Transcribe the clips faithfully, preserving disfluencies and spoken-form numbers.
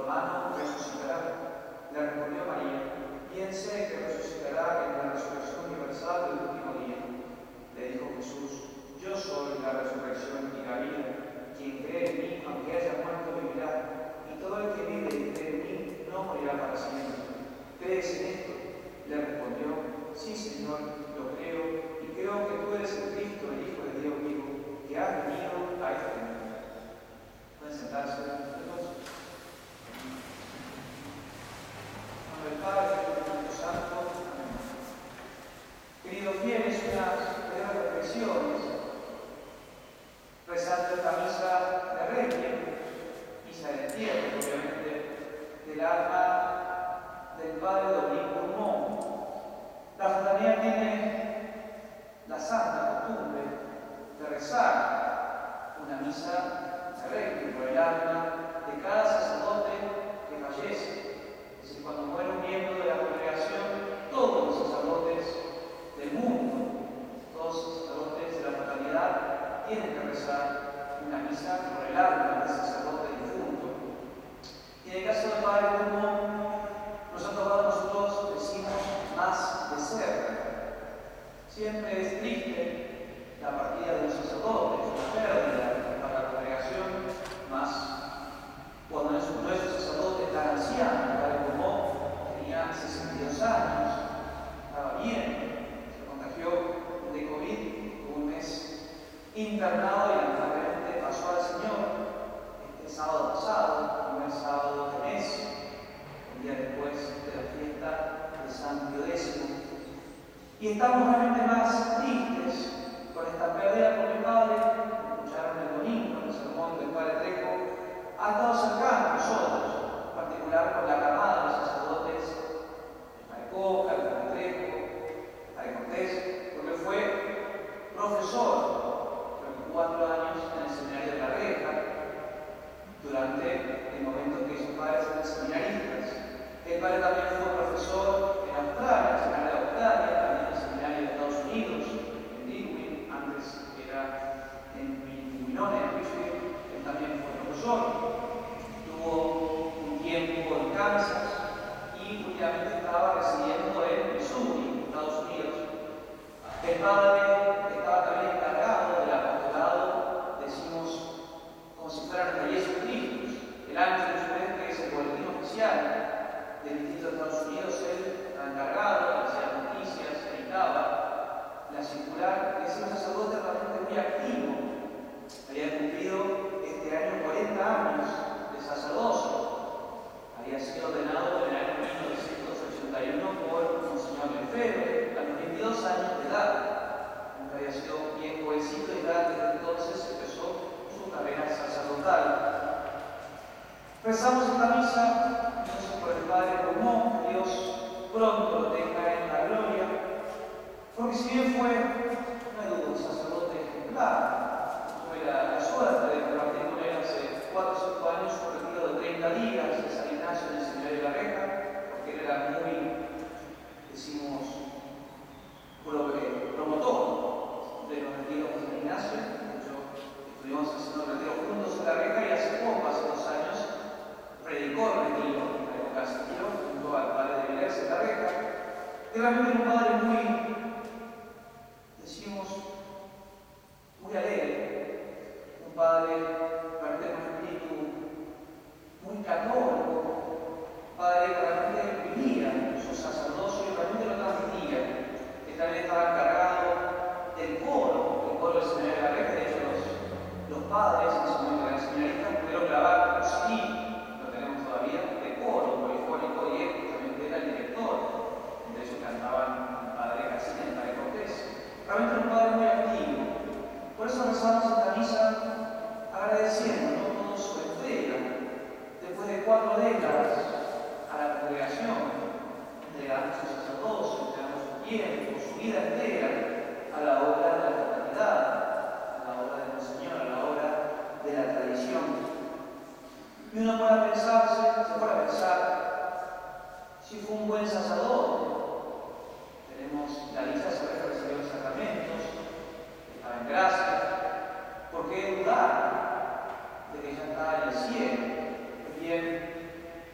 hermano resucitará. Le respondió María: bien sé que resucitará en la resurrección universal del último día. Le dijo Jesús: yo soy la resurrección y la vida. Quien cree en mí, aunque haya muerto, vivirá. Y todo el que vive y cree en mí, no morirá para siempre. ¿Crees en esto? Le respondió: sí, Señor, lo creo, y creo que tú eres el Cristo, el Hijo de Dios vivo, que has venido a este mundo. Pueden sentarse todos. Con el Padre, el Espíritu Santo. Amén. Queridos fieles, unas breves reflexiones, rezando esta misa de Requiem, misa de entierro, obviamente, del alma del Padre Dominico Urmón. La Fraternidad tiene la santa costumbre de rezar una misa de Requiem por el alma de cada sacerdote que fallece. Es decir, cuando muere un miembro de la congregación, todos los sacerdotes del mundo, todos los sacerdotes de la fraternidad, tienen que rezar una misa por el alma del sacerdote difunto. Y en el caso del Padre Urmón, nos ha tocado a nosotros, decimos, más de cerca. Siempre es triste la partida de los sacerdotes, la pérdida para la congregación, más cuando no es un sacerdote tan anciano. El Padre Urmón tenía sesenta y dos años, estaba bien, se contagió de COVID, tuvo un mes internado y lamentablemente pasó al Señor este sábado pasado, primer sábado de mes, el día después de la fiesta de San Pío X. Y estamos realmente más tristes con esta pérdida, porque el Padre, escucharon el domingo en el sermón del Padre Trejo, ha estado cercano a nosotros, en particular con la camada de los sacerdotes, el Padre Coca, el Padre Trejo, el Padre Cortés, porque fue profesor durante cuatro años en el seminario de La Reja, durante el momento que sus padres eran seminaristas. El padre también fue profesor en Australia, en el seminario de Australia, también en el seminario de Estados Unidos, en Dewey, antes era en Winona, en Richfield, él también fue profesor. Tuvo un tiempo en Kansas y últimamente estaba residiendo en Missouri, Estados Unidos. El padre estaba también encargado del apostolado, decimos, como si fueran reyes críticos. El Ángelus Presbyteros, que es el boletín oficial del distrito de Estados Unidos, él estaba encargado, hacía noticias, editaba la circular, es un sacerdote realmente muy activo. Había cumplido este año cuarenta años de sacerdocio. Había sido ordenado en el año mil novecientos ochenta y uno por Monseñor Lefebvre, a los veintidós años de edad. Nunca había sido bien jovencito y ya desde entonces empezó su carrera sacerdotal. Rezamos esta misa, entonces, por el Padre Urmón, que Dios pronto lo tenga en la gloria, porque si bien fue, no hay duda, un sacerdote ejemplar, tuve la, la suerte de compartir con él hace cuatro o cinco años un retiro de treinta días en San Ignacio en el seminario de La Reja, porque él era muy, decimos, promotor de los retiros de San Ignacio. De hecho, estuvimos haciendo retiros juntos en La Reja y hace poco, hace dos años, predicó el retiro en la época de Santiago, junto al padre de Vilés en La Reja. Y realmente un padre muy, decimos, muy alegre, un padre realmente con un espíritu muy católico, un padre que realmente vivía su sacerdocio y realmente lo transmitía, que también estaba encargado del coro, el coro del seminario de La Reja. De hecho, los, los padres en ese momento de la seminaristas pudieron grabar un C D, lo tenemos todavía, de coro polifónico, y él justamente era el director. De hecho, cantaban el padre Casina y el padre Cortés. Realmente un padre muy activo. Por eso rezamos esta misa agradeciendo, ¿no?, toda su entrega, después de cuatro décadas, a la congregación, entregando su sacerdocio, entregando su tiempo, su vida entera a la obra de la fraternidad, a la obra del Señor, a la obra de la tradición. Y uno puede pensarse, se puede pensar, si fue un buen sacerdote. Tenemos la lista de saber que recibió los sacramentos, estaba en gracia. ¿Por qué dudar de que ya está en el cielo? Es bien,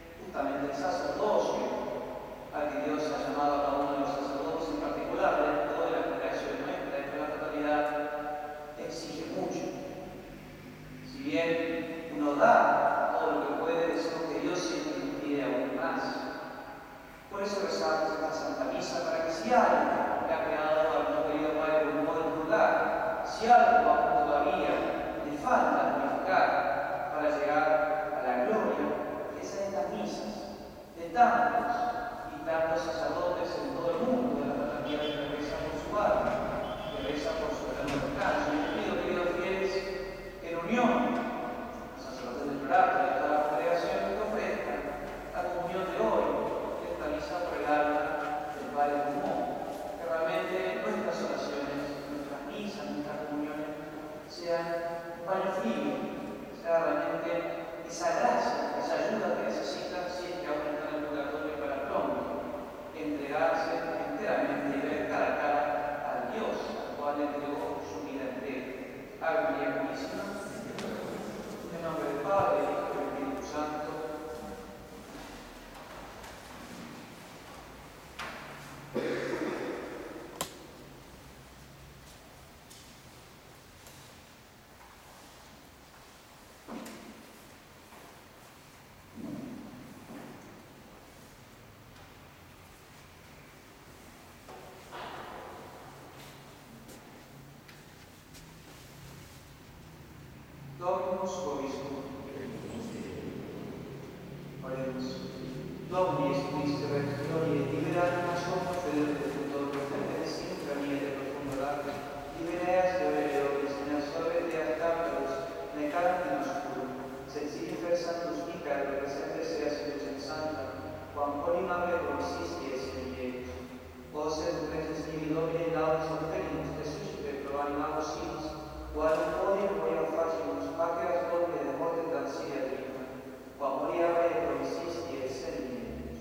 si algo le ha quedado a nuestro querido Padre un modo de juzgar, si algo aún todavía le falta purificar para llegar a la gloria, es en estas misas de tantos y tantos sacerdotes en todo el mundo de la fraternidad que rezan por su alma, que rezan por su eterno descanso. Y les pido, queridos fieles, que en unión, los sacerdotes del Prado y toda la congregación, que ofrezcan la comunión de hoy, esta misa por el alma del Padre común, que realmente nuestras oraciones, nuestras misas, nuestras comuniones sean un paño frío, sea realmente esa gracia, esa ayuda que necesitan si es que aún están en el purgatorio para pronto entregarse enteramente y ver cara a cara al Dios al cual le entregó su vida entera. Ave María Purísima, en nombre del Padre, del Hijo y del Espíritu Santo. Dominus vobiscum. Oremos. Dominus Christe Rex Gloriae, libera animas homo federe de fruto de ofende siempre mie de profundo date, libereas de oreos, en absorbete hasta necante in oscuro, sensilifer santus Micael, presente seas in luce santa, quam polimame consisties in Dieus. Vos et preces mihi Domine laudes obtenimus, te suscite pro animamus sinis, qual odium moria facimus, paceas Domine de morte transia trina, quam moria re promissisti et senientus.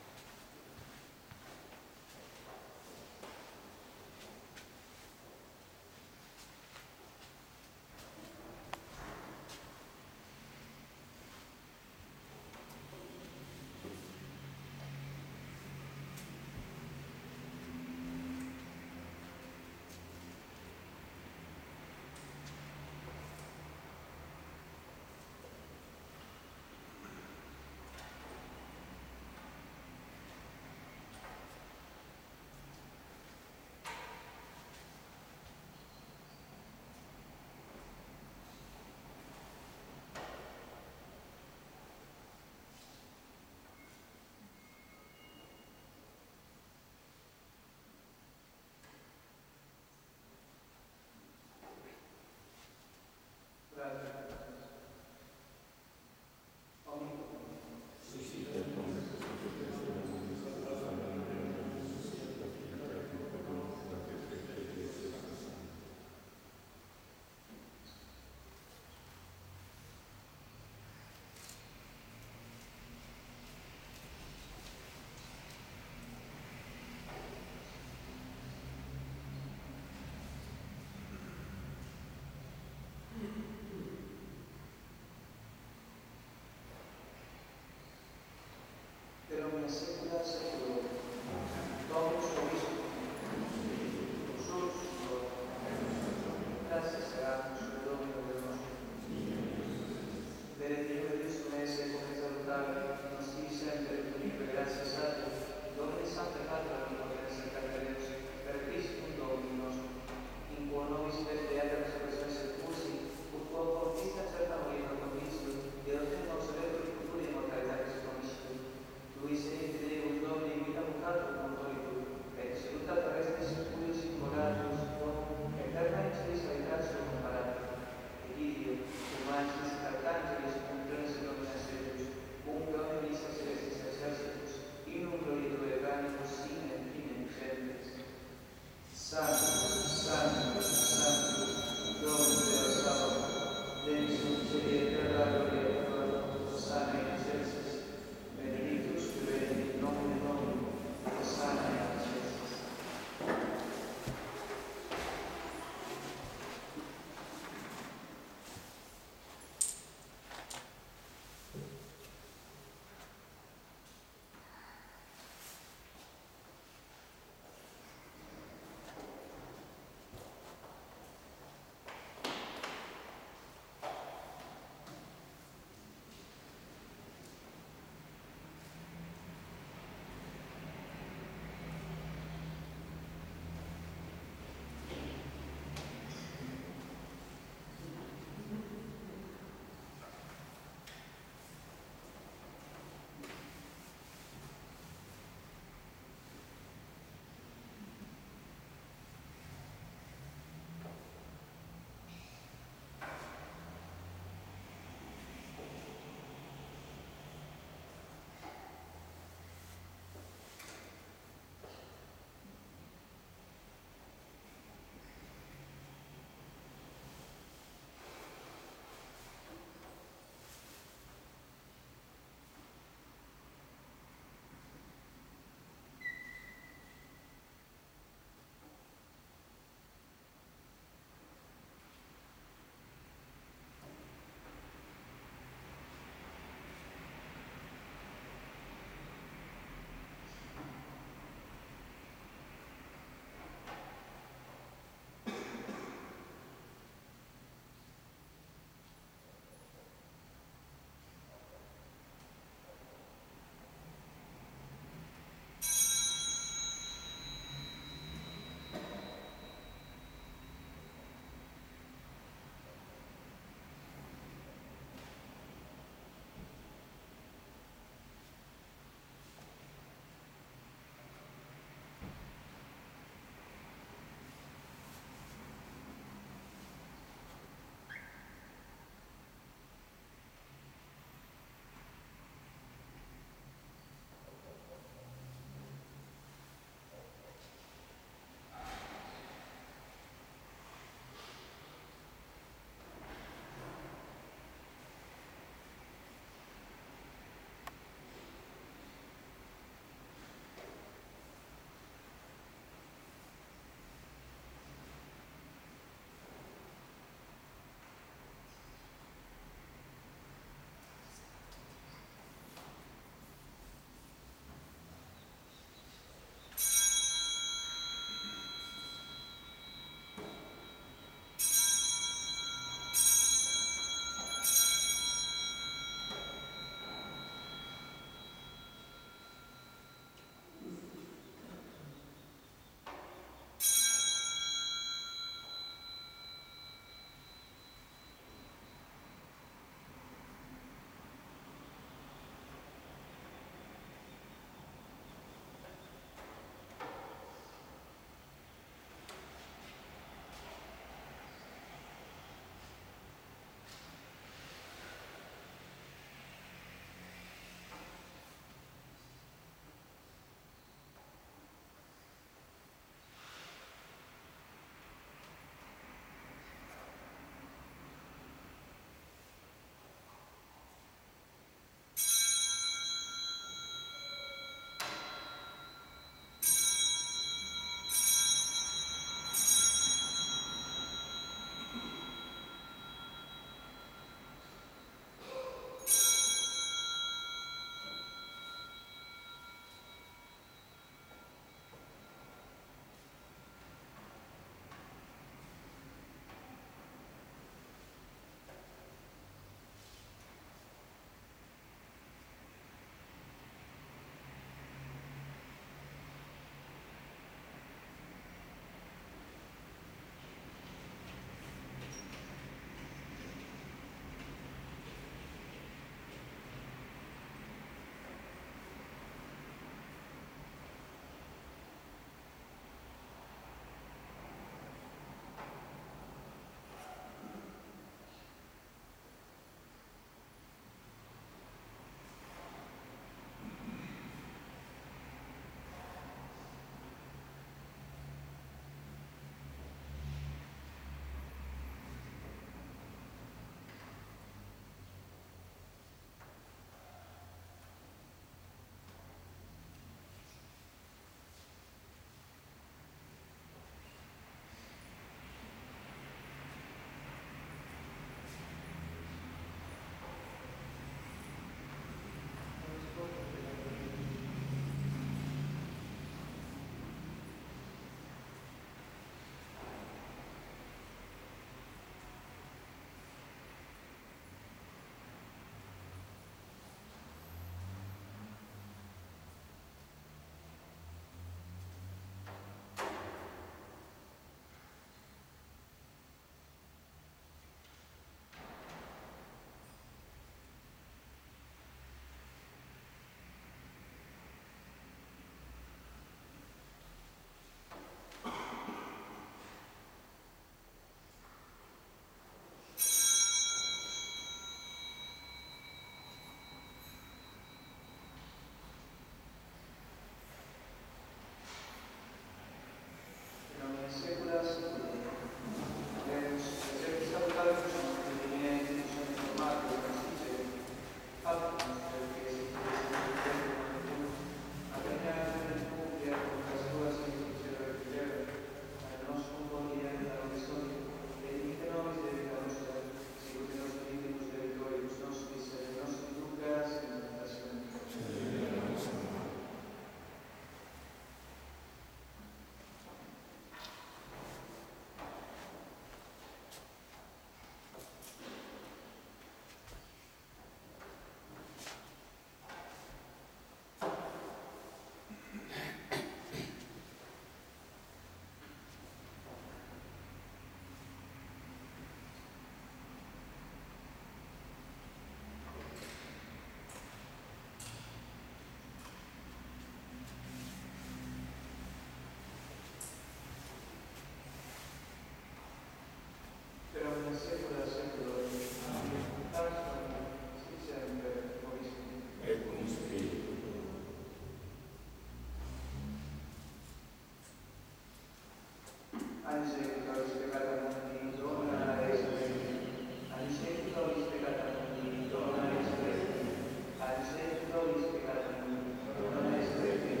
Ancestors peccata mundi, dona ex requiem. Ancestors peccata mundi, dona ex requiem. Ancestors peccata mundi, dona ex requiem.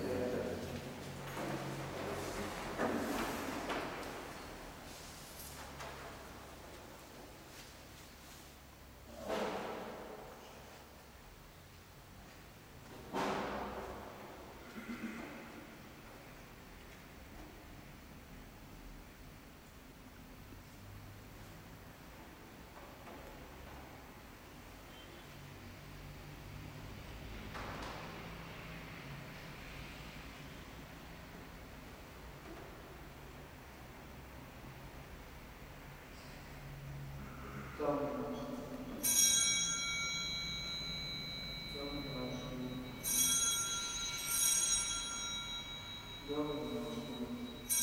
Dominus, Dominus, Dominus,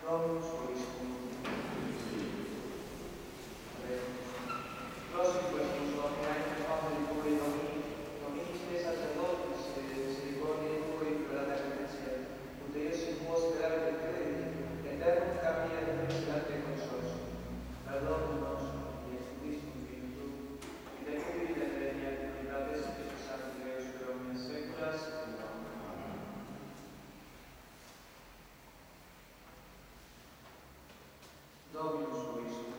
Dominus vobiscum. Prosequens Domine, Domine Tui, Domini, Domini Te sacerdotis, misericordiae Tui, plurata gratia, ut Deus in vos sperare credi, eternum camina de felicidade consorcio. Perdón nostro, Jesucristo Filio Tu, et de vita eterna, libertate Spiritus Sancti Deus per omnia saeculas. Dominus vobiscum.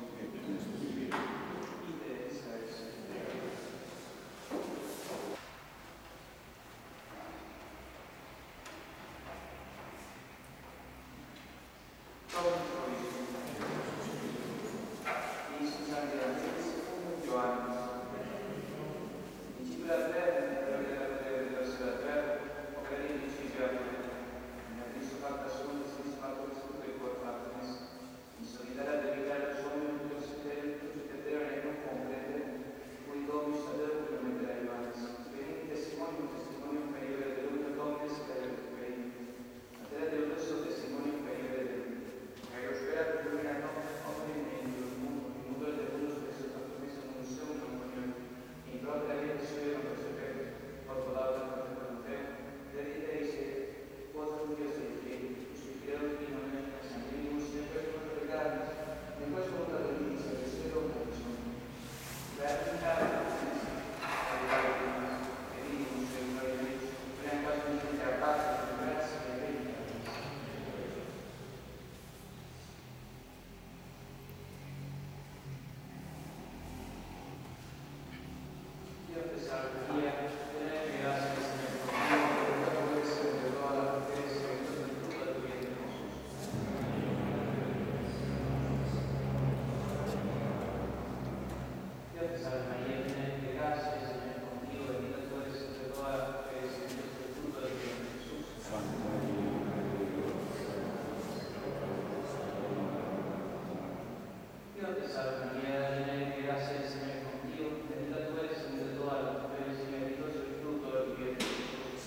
Ite Israelis. Dominus vobiscum. Iisus Evangelis secundum Ioannis. Discipula Verbe, Verbe Verbe Verbe Verbe, opere in principio ad Verbe. In Cristo facta sunt, sis factus ut et quod factus. In solitaria dedicare al sogno tutto il tetero e non comprende, cui Dominus adeo per mettere ai Ioannis. Venite testimonio, testimonio inferiore dell'unico Dominus che è venite. A te Deo stesso testimonio inferiore del che io spero che lui non operi meglio il mondo, il mondo del mondo stesso fatto messo non sia un comunione. In propria vita sua non percepire, porto dato al fratello con te, vedete se cosa tu Dio sei figlio, sui figlioli di non è una sanguinus, sempre con le carni, in questo mondo dell'inizio, del cielo non bisogno. Per arrivare a arrivare a Dio, e di non sei un parimento, per un caso di gente a parte, grazie e bene. Dio te salve Maria, piena di grazia, il Signore è con te, benedetta tu essere entre todas las mujeres, y bendito es el fruto de tu vientre Jesús. Dio te salve María, llena de gracia, el Señor es contigo, bendita tú eres entre todas las mujeres, y bendito es el fruto de tu vientre Jesús. Dio te salve María, llena de gracia, el Señor es contigo, bendita tú eres entre todas las mujeres, y bendito es el fruto de tu vientre Jesús.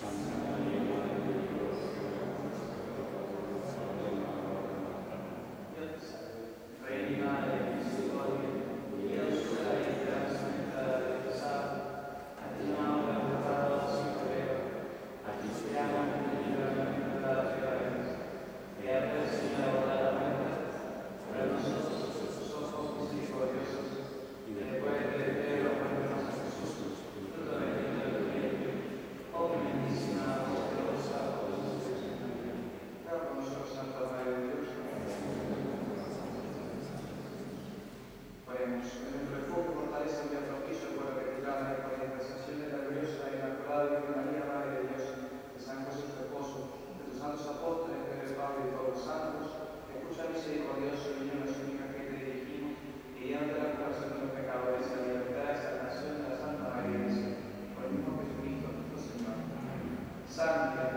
Dio te salve, Reina de misericordia, Dios de la esperanza nuestra de pesar, a ti llamamos preparados y severo, a ti esperamos en el libramento de las ciudades, que hables Señor ahora la muerte, para nosotros sus ojos misericordiosos, y después de ver los buenos a Jesús, fruto bendito de tu vientre, oh bendísima, poderosa, Claro, con nosotros, Santa Madre de Dios. Oremos, en nuestro enfoque, fortaleza y propicio por la recordada y por la intercesión de la gloriosa e inmaculada Virgen María, Madre de Dios, de San José su esposo, de tus santos apóstoles, Pedro, Pablo y todos los santos, escucha misericordioso y una única que te dirigimos, y guiando la corazón de los pecadores a la libertad y salvación de la Santa María Iglesia, por el mismo Jesucristo nuestro Señor. Santa